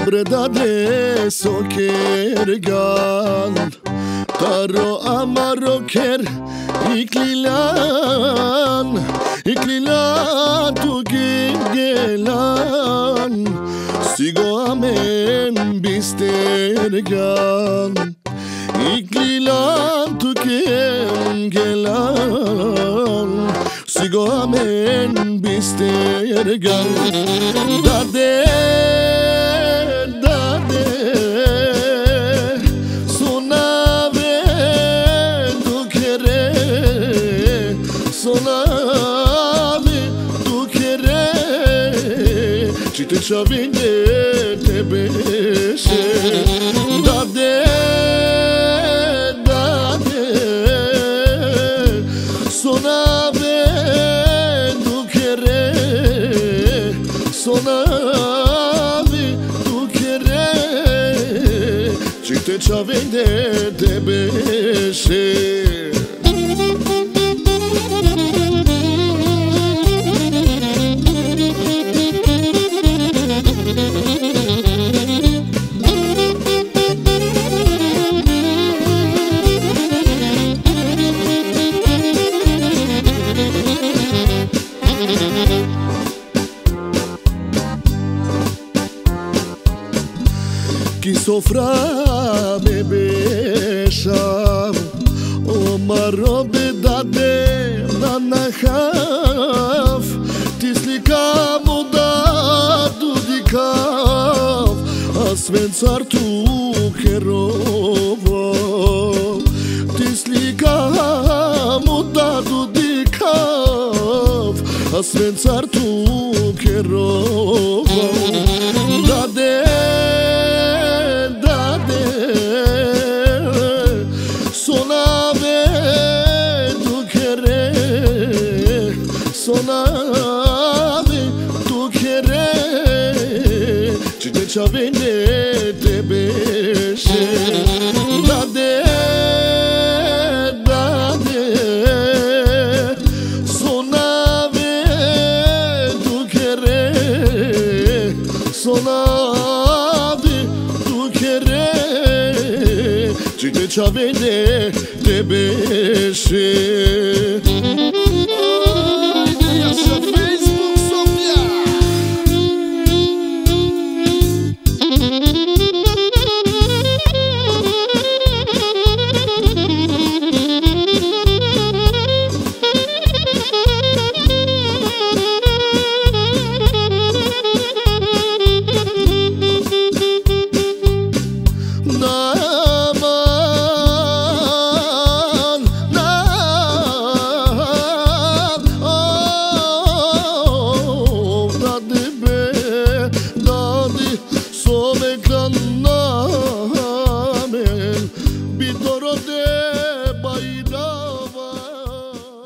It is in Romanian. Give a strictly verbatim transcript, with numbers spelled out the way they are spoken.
Bredade soker gal Taro amaroker iklilan Iklilan tu gelan Sigo amen bistergan Iklilan tu gelan Sigo amen bistergan Dade Te chavine te beshe Dade, dade Sonave tu kere Sonave tu kere Te chavine te beshe Ki sofra me besham O marobe dade na nachaf Tislika mu dadu dikav A svencar tu kerovo Tislika mu dadu dikav A svencar tu kerovo Dade Sonave tu kere Cine chavine te beshe Dade, dade Sonave tu kere Sonave tu kere Cine chavine te beshe Some